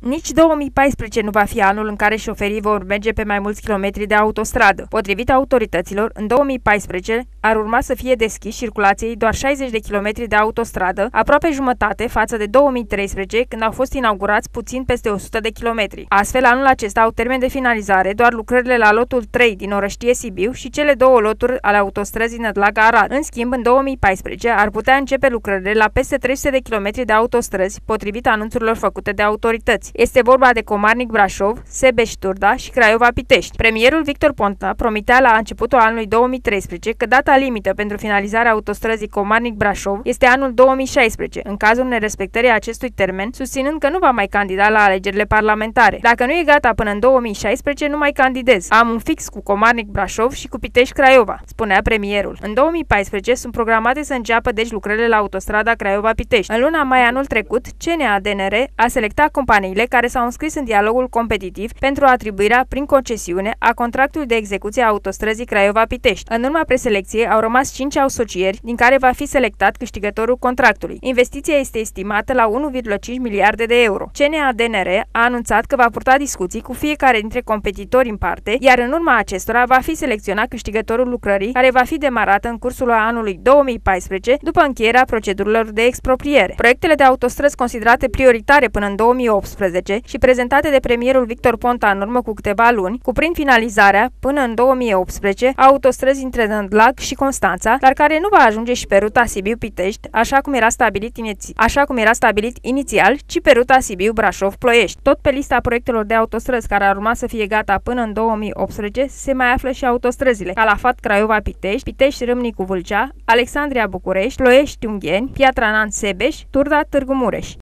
Nici 2014 nu va fi anul în care șoferii vor merge pe mai mulți kilometri de autostradă. Potrivit autorităților, în 2014 ar urma să fie deschiși circulației doar 60 de kilometri de autostradă, aproape jumătate față de 2013, când au fost inaugurați puțin peste 100 de kilometri. Astfel, anul acesta au termen de finalizare doar lucrările la lotul 3 din Orăștie-Sibiu și cele două loturi ale autostrăzii Nădlaga-Arad. În schimb, în 2014 ar putea începe lucrările la peste 300 de kilometri de autostrăzi, potrivit anunțurilor făcute de autorități. Este vorba de Comarnic-Brașov, Sebeș-Turda și Craiova-Pitești. Premierul Victor Ponta promitea la începutul anului 2013 că data limită pentru finalizarea autostrăzii Comarnic-Brașov este anul 2016, în cazul nerespectării acestui termen, susținând că nu va mai candida la alegerile parlamentare. Dacă nu e gata până în 2016, nu mai candidez. Am un fix cu Comarnic-Brașov și cu Pitești-Craiova, spunea premierul. În 2014 sunt programate să înceapă deci lucrările la autostrada Craiova-Pitești. În luna mai anul trecut, CNADNR a selectat companiile care s-au înscris în dialogul competitiv pentru atribuirea prin concesiune a contractului de execuție a autostrăzii Craiova-Pitești. În urma preselecției au rămas 5 asocieri, din care va fi selectat câștigătorul contractului. Investiția este estimată la 1,5 miliarde de euro. CNADNR a anunțat că va purta discuții cu fiecare dintre competitori în parte, iar în urma acestora va fi selecționat câștigătorul lucrării, care va fi demarată în cursul anului 2014, după încheierea procedurilor de expropriere. Proiectele de autostrăzi considerate prioritare până în 2018 și prezentate de premierul Victor Ponta în urmă cu câteva luni, cuprind finalizarea până în 2018 a autostrăzii între Nădlac și Constanța, dar care nu va ajunge și pe ruta Sibiu-Pitești, așa cum era stabilit inițial, ci pe ruta Sibiu-Brașov-Ploiești. Tot pe lista proiectelor de autostrăzi care ar urma să fie gata până în 2018 se mai află și autostrăzile Calafat-Craiova-Pitești, Pitești-Râmnicu-Vâlcea, Alexandria-București, Ploiești-Ungheni, Piatra Neamț-Sebeș, Turda-Târgu Mureș.